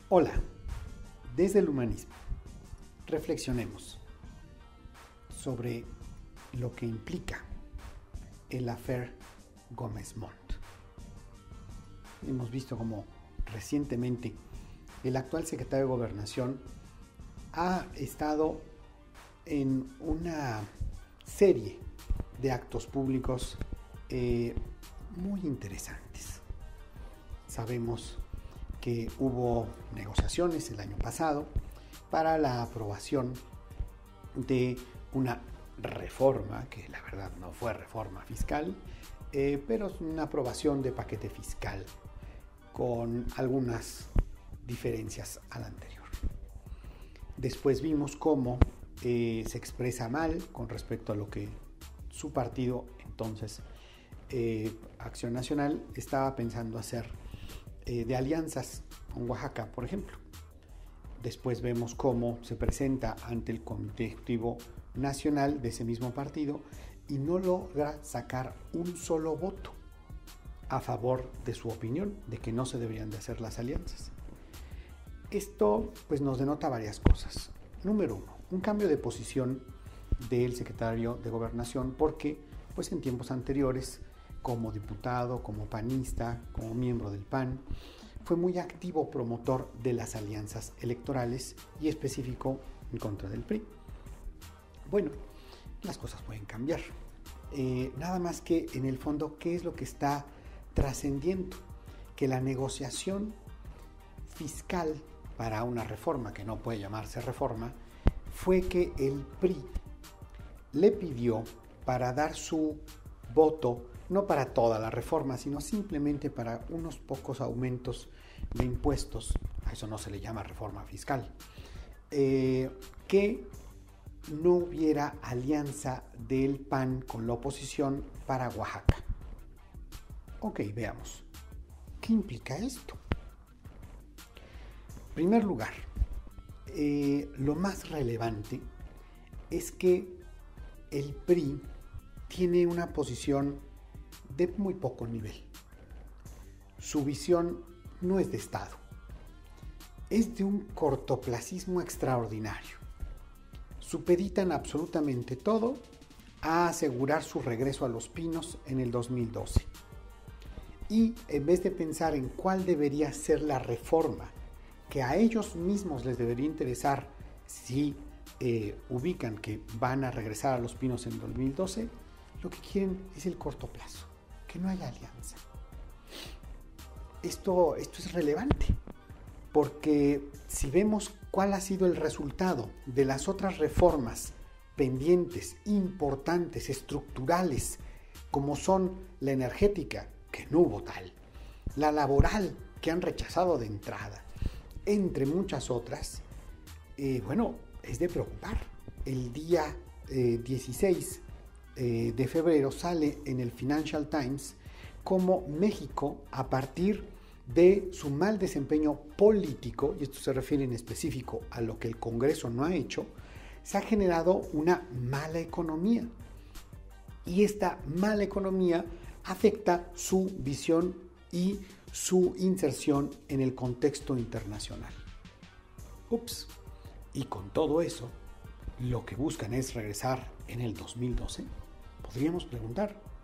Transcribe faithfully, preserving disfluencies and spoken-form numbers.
Hola, desde el humanismo, reflexionemos sobre lo que implica el affair Gómez Montt. Hemos visto cómo recientemente el actual secretario de Gobernación ha estado en una serie de actos públicos eh, muy interesantes. Sabemos que hubo negociaciones el año pasado para la aprobación de una reforma, que la verdad no fue reforma fiscal, eh, pero es una aprobación de paquete fiscal con algunas diferencias al anterior. Después vimos cómo eh, se expresa mal con respecto a lo que su partido, entonces eh, Acción Nacional, estaba pensando hacer eh, de alianzas con Oaxaca, por ejemplo. Después vemos cómo se presenta ante el Comité Ejecutivo Nacional de ese mismo partido y no logra sacar un solo voto a favor de su opinión de que no se deberían de hacer las alianzas. Esto pues nos denota varias cosas. Número uno, un cambio de posición del secretario de Gobernación, porque pues en tiempos anteriores, como diputado, como panista, como miembro del P A N, fue muy activo promotor de las alianzas electorales y específico en contra del P R I. Bueno, las cosas pueden cambiar. Eh, nada más que en el fondo, ¿qué es lo que está trascendiendo? Que la negociación fiscal para una reforma, que no puede llamarse reforma, fue que el P R I le pidió para dar su voto, no para toda la reforma, sino simplemente para unos pocos aumentos de impuestos, a eso no se le llama reforma fiscal, eh, que no hubiera alianza del P A N con la oposición para Oaxaca. Ok, veamos. ¿Qué implica esto? En primer lugar, eh, lo más relevante es que el P R I tiene una posición de muy poco nivel. Su visión no es de Estado, es de un cortoplacismo extraordinario. Supeditan absolutamente todo a asegurar su regreso a Los Pinos en el dos mil doce. Y en vez de pensar en cuál debería ser la reforma que a ellos mismos les debería interesar si eh, ubican que van a regresar a Los Pinos en dos mil doce, lo que quieren es el corto plazo, que no haya alianza. Esto, esto es relevante, porque si vemos cuál ha sido el resultado de las otras reformas pendientes, importantes, estructurales, como son la energética, que no hubo tal, la laboral, que han rechazado de entrada, entre muchas otras, eh, bueno, es de preocupar. El día eh, dieciséis eh, de febrero sale en el Financial Times como México, a partir de su mal desempeño político, y esto se refiere en específico a lo que el Congreso no ha hecho, se ha generado una mala economía. Y esta mala economía afecta su visión y su inserción en el contexto internacional. Ups. Y con todo eso, lo que buscan es regresar en el dos mil doce. Podríamos preguntar,